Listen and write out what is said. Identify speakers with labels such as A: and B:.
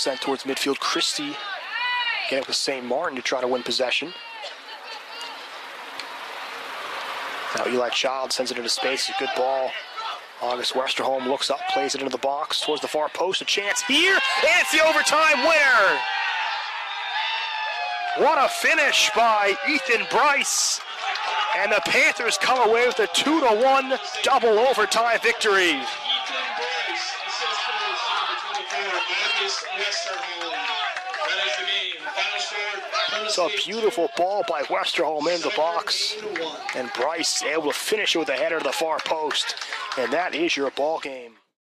A: sent towards midfield. Christie get it with St. Martin to try to win possession. Now Eli Child sends it into space. A good ball. August Westerholm looks up, plays it into the box towards the far post. A chance here, and it's the overtime winner. What a finish by Ethan Bryce. And the Panthers come away with a 2-1 double overtime victory. It's a beautiful ball by Westerholm in the box. And Bryce able to finish it with a header to the far post. And that is your ball game.